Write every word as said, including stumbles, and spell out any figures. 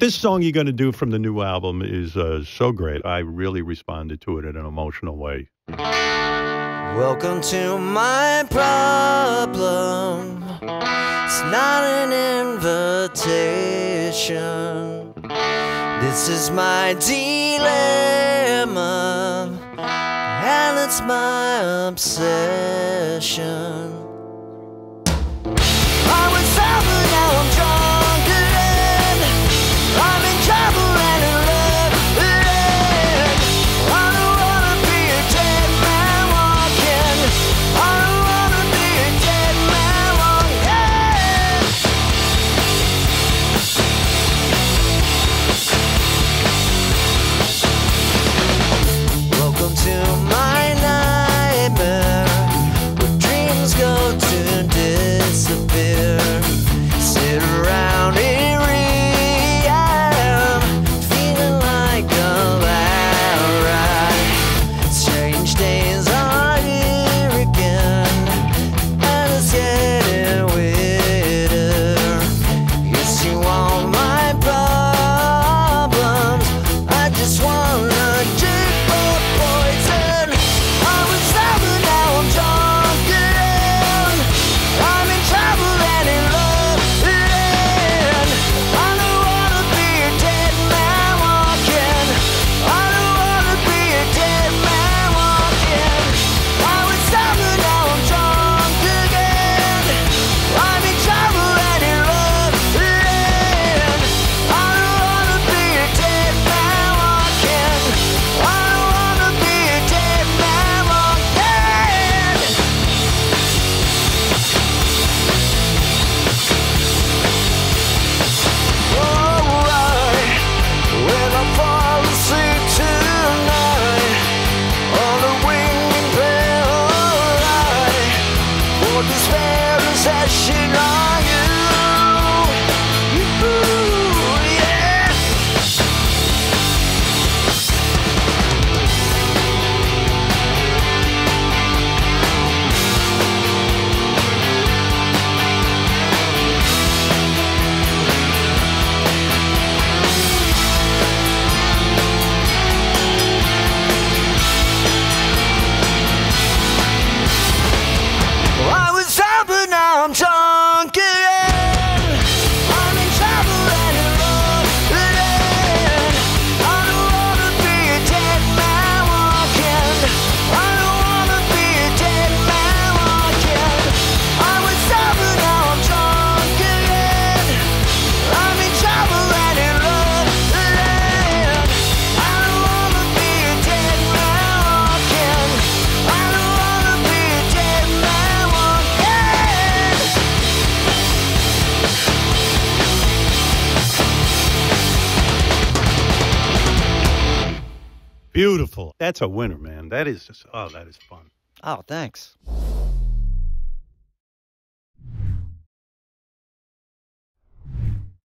This song you're going to do from the new album is uh, so great. I really responded to it in an emotional way. Welcome to my problem. It's not an invitation. This is my dilemma, and it's my obsession. I was sober, now I'm drunk again. I'm in trouble and in love again. I don't wanna be a dead man walking. I don't wanna be a dead man walking. Welcome to my nightmare, where dreams go to disappear. Sit around in rehab, feeling like a bad ride. Strange days are here again, and it's getting weirder. Yes, you want my problems, I just wanna drink more poison. I was sober, now I'm drunk again. I'm in trouble and in love again. I don't wanna be a dead man walking. I don't wanna be a dead man walking. I was sober, now I'm drunk again. I'm in trouble and in love again. I don't wanna be a dead man walking. I don't wanna be a dead man walking. Alright, when I fall asleep tonight on the winged bed, for this very session on you, you, yeah. I was sober, now I'm drunk again. I'm in trouble and in love again. I don't wanna be a dead man walking. I don't wanna be a dead man walking. I was sober, now I'm drunk again. I'm in trouble and in love again. I don't wanna be a dead man walking. I don't wanna be a dead man walking. Beautiful. That's a winner, man. That is just, oh, that is fun. Oh, thanks.